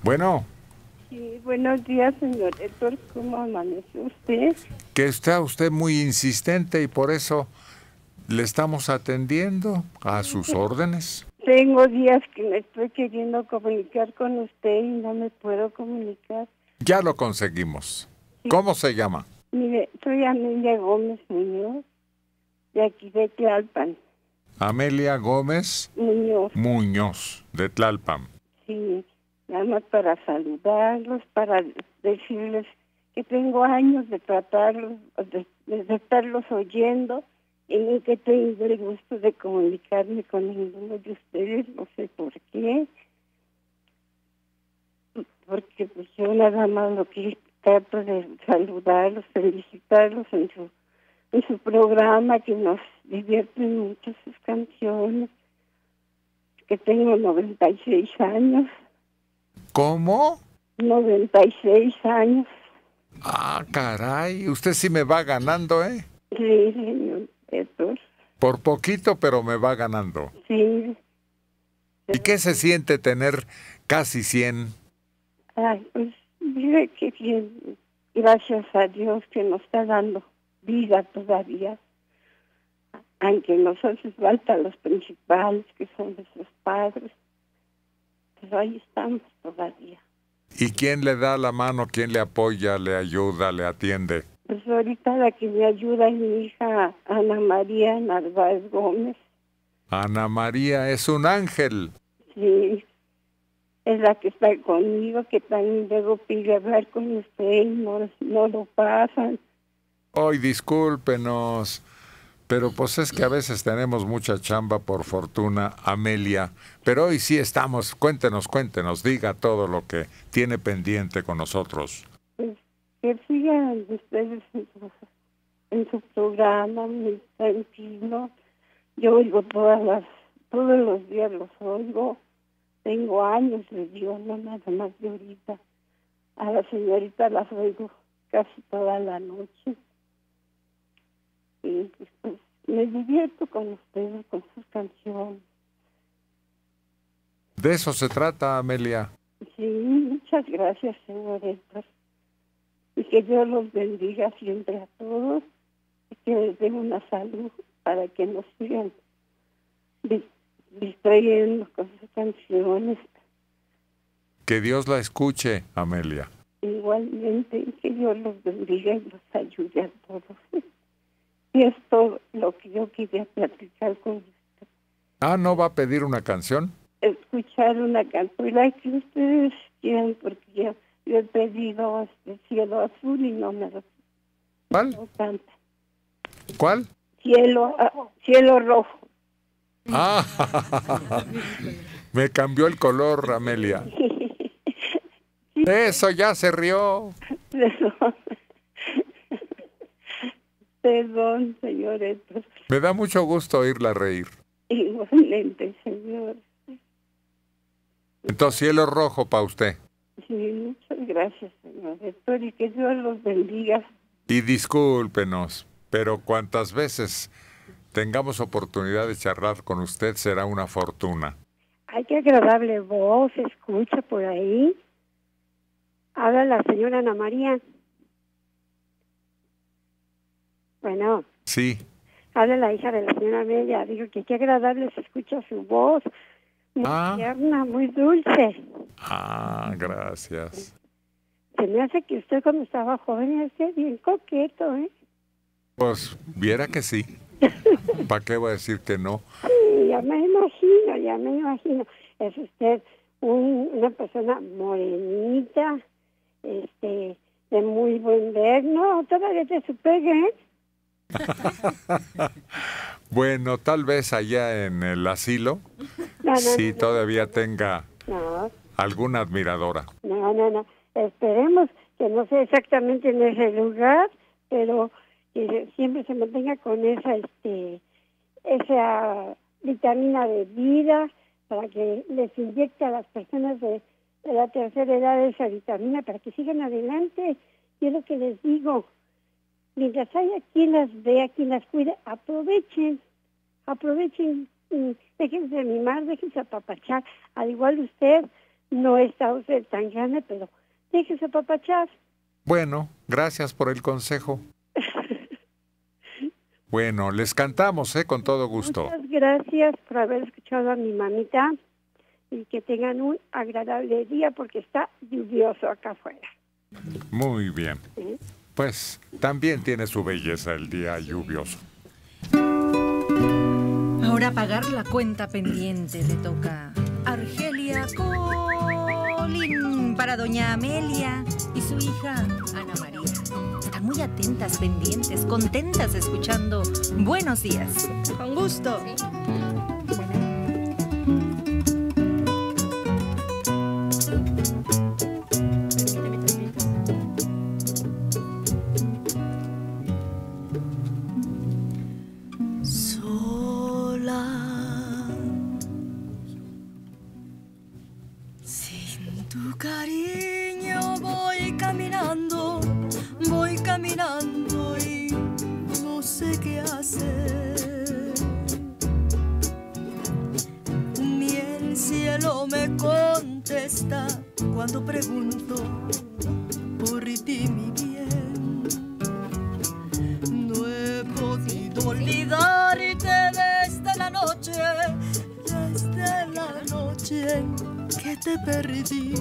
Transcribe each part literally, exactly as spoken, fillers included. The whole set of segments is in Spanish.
Bueno, Sí, buenos días, señor Héctor. ¿Cómo amanece usted? que está usted muy insistente y por eso le estamos atendiendo a sus órdenes. Tengo días que me estoy queriendo comunicar con usted y no me puedo comunicar. Ya lo conseguimos. ¿Cómo se llama? Mire, soy Amelia Gómez Muñoz, de aquí de Tlalpan. Amelia Gómez Muñoz, Muñoz, de Tlalpan. sí, nada más para saludarlos, para decirles que tengo años de tratarlos, de, de estarlos oyendo y nunca he tenido el gusto de comunicarme con ninguno de ustedes, no sé por qué. Porque pues yo nada más lo que trato de saludarlos, felicitarlos en su en su programa, que nos divierten mucho sus canciones, que tengo noventa y seis años. ¿Cómo? noventa y seis años. Ah, caray, usted sí me va ganando, ¿eh? Sí, señor Héctor. Por poquito, pero me va ganando. Sí. ¿Y qué se siente tener casi cien? Ay, pues mire que bien, gracias a Dios que nos está dando vida todavía, aunque nos hace falta los principales, que son nuestros padres, pero ahí estamos todavía. ¿Y quién le da la mano, quién le apoya, le ayuda, le atiende? Pues ahorita la que me ayuda es mi hija Ana María Narváez Gómez. Ana María es un ángel. Sí, es la que está conmigo, que también luego pide hablar con usted y no, no lo pasan. Ay, discúlpenos, pero pues es que a veces tenemos mucha chamba, por fortuna, Amelia. Pero hoy sí estamos, cuéntenos, cuéntenos, diga todo lo que tiene pendiente con nosotros. Pues que sigan ustedes en su, en su programa, muy tranquilo. Yo oigo todas las, todos los días los oigo. Tengo años, les digo, no nada más de ahorita. A la señorita las oigo casi toda la noche. Y pues, pues me divierto con ustedes, con sus canciones. De eso se trata, Amelia. Sí, muchas gracias, señor Héctor. Y que Dios los bendiga siempre a todos y que les dé una salud para que nos sigan di- distrayendo con sus canciones. Que Dios la escuche, Amelia. Igualmente, que Dios los bendiga y los ayude a todos. Y es todo lo que yo quería platicar con usted. Ah, ¿no va a pedir una canción? Escuchar una canción, la que ustedes quieran, porque yo, yo he pedido este Cielo Azul y no me lo ¿Cuál? no canta. ¿Cuál? Cielo, ah, cielo rojo. Ah, me cambió el color, Amelia. Eso ya se rió. Perdón. Perdón, señores. Me da mucho gusto oírla reír. Igualmente, señor. Entonces, cielo rojo para usted. Sí, muchas gracias, señor Héctor, y que Dios los bendiga. Y discúlpenos, pero cuantas veces tengamos oportunidad de charlar con usted será una fortuna. Ay, qué agradable voz, se escucha por ahí. Habla la señora Ana María. Bueno, Sí. habla la hija de la señora Amelia. Digo que qué agradable se escucha su voz. Muy Ah. tierna, muy dulce. Ah, gracias. Se me hace que usted cuando estaba joven era bien coqueto, ¿eh? Pues viera que sí. ¿Para qué voy a decir que no? Sí, ya me imagino, ya me imagino. Es usted un, una persona morenita, este, de muy buen ver. No, todavía te superga, ¿eh? Bueno, tal vez allá en el asilo, No, no, sí no, no. todavía tenga No, alguna admiradora. no, no, no. Esperemos que no sea exactamente en ese lugar, pero que siempre se mantenga con esa, este, esa vitamina de vida para que les inyecte a las personas de, de la tercera edad esa vitamina para que sigan adelante. Y es lo que les digo. Mientras haya quien las vea, quien las cuide, aprovechen, aprovechen, mm, déjense mimar, déjense apapachar, al igual usted, no está usted tan grande, pero déjese papachar. Bueno, gracias por el consejo. Bueno, les cantamos, ¿eh? Con todo gusto. Muchas gracias por haber escuchado a mi mamita y que tengan un agradable día porque está lluvioso acá afuera. Muy bien. ¿Sí? Pues también tiene su belleza el día lluvioso. Ahora pagar la cuenta pendiente le toca a Argelia Colín para doña Amelia y su hija Ana María. Están muy atentas, pendientes, contentas escuchando Buenos Días. Con gusto. Tu cariño voy caminando, voy caminando y no sé qué hacer. Ni el cielo me contesta cuando pregunto por ti, mi bien. No he podido olvidarte desde la noche, desde la noche que te perdí.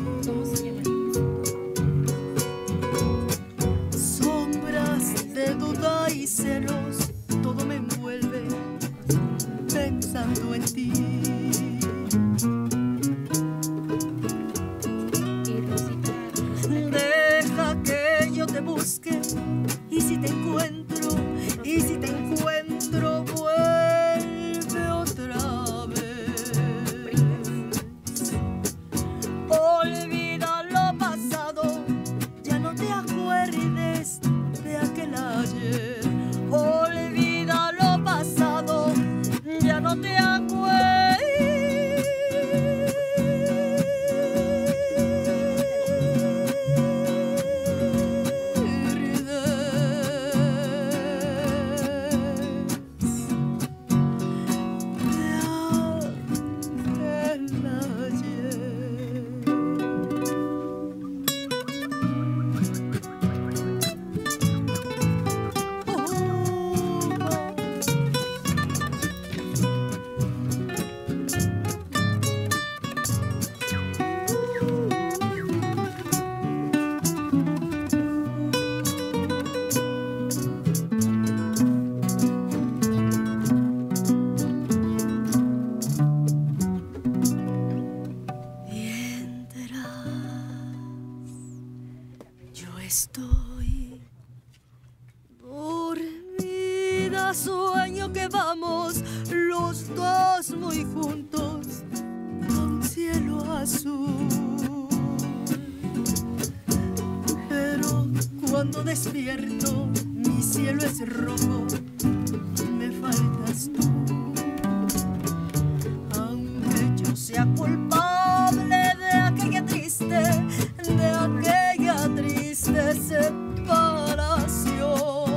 Sombras de duda y celos, todo me envuelve pensando en ti. Deja que yo te busque y si te encuentro, y si te encuentro vuelve otra vez. Olvida lo pasado, ya no te acuerdes de aquel ayer. Olvida lo pasado, ya no te acuerdes. Estoy dormida, sueño que vamos los dos muy juntos a un cielo azul. Pero cuando despierto, mi cielo es rojo, me faltas tú. Aunque yo sea culpable de aquella triste, de aquella triste separación.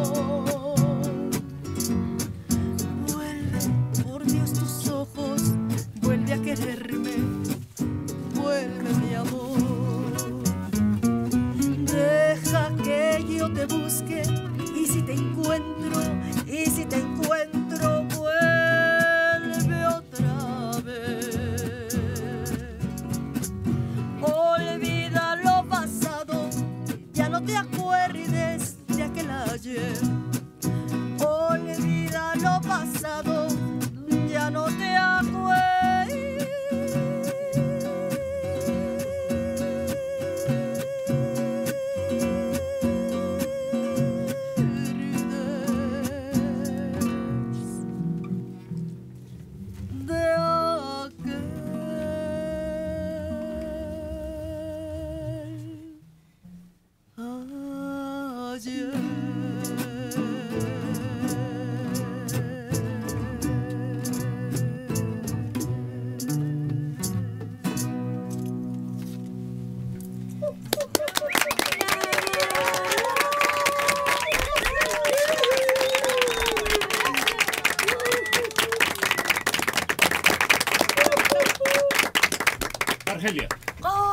Vuelve, por Dios, tus ojos, vuelve a quererme, vuelve, mi amor. Deja que yo te busque y si te encuentro, y si te encuentro, vuelve otra vez. Olvida lo pasado, ya no te acuerdes de aquel ayer. Olvida lo pasado, ya no te acuerdes. Argelia.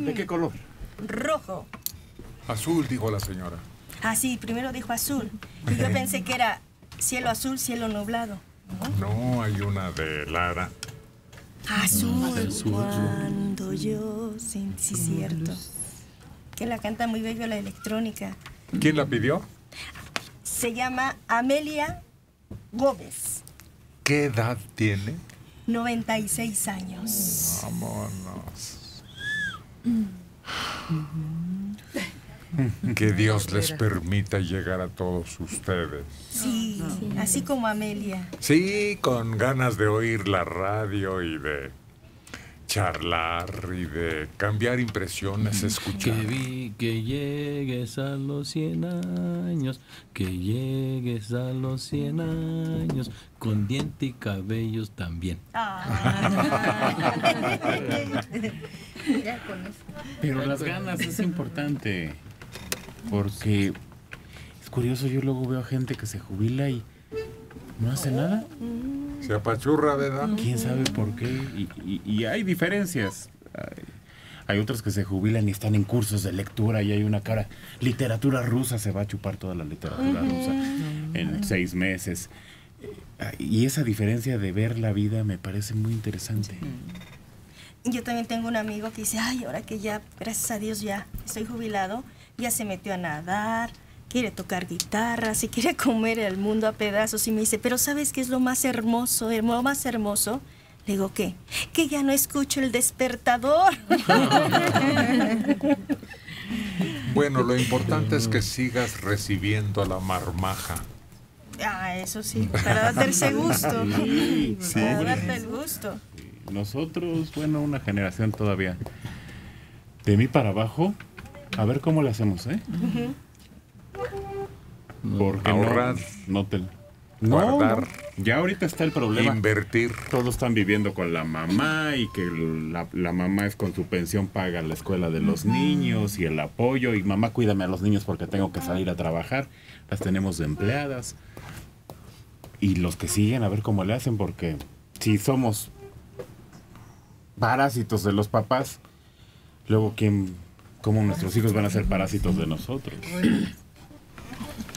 ¿De qué color? Rojo. Azul, dijo la señora. Ah, sí, primero dijo azul. Y yo pensé que era cielo azul, cielo nublado. No, hay una de Lara. Azul, Azul. cuando yo sentí, sí, cierto. Que la canta muy bello la electrónica. ¿Quién la pidió? Se llama Amelia Gómez, ¿Qué edad tiene? noventa y seis años. Vámonos. Que Dios les permita llegar a todos ustedes. Sí, así como Amelia. Sí, con ganas de oír la radio y de charlar y de cambiar impresiones, escuchar. Que vi que llegues a los cien años, que llegues a los cien años, con diente y cabellos también. Ya con eso. Pero las ganas es importante, porque es curioso, yo luego veo a gente que se jubila y no hace nada. Se apachurra, ¿verdad? ¿Quién sabe por qué? Y, y- y hay diferencias. Hay, hay otros que se jubilan y están en cursos de lectura y hay una cara, literatura rusa, se va a chupar toda la literatura rusa en seis meses. Eh, Y esa diferencia de ver la vida me parece muy interesante. Yo también tengo un amigo que dice, ay, ahora que ya, gracias a Dios, ya estoy jubilado, ya se metió a nadar, quiere tocar guitarra, se quiere comer el mundo a pedazos. Y me dice, pero ¿sabes qué es lo más hermoso? Lo más hermoso. Le digo, ¿qué? Que ya no escucho el despertador. Bueno, lo importante es que sigas recibiendo la marmaja. Ah, eso sí, para darte ese gusto. Sí, Para hombre. darte el gusto. Nosotros, bueno, una generación todavía de mí para abajo, a ver cómo le hacemos, ¿eh? Porque Ahorrar. no, no te... No, Guardar. no. Ya ahorita está el problema. Invertir. Todos están viviendo con la mamá y que la, la mamá es con su pensión paga la escuela de los niños y el apoyo y mamá cuídame a los niños porque tengo que salir a trabajar. Las tenemos de empleadas. Y los que siguen a ver cómo le hacen porque si somos parásitos de los papás, luego quién, cómo nuestros hijos van a ser parásitos de nosotros.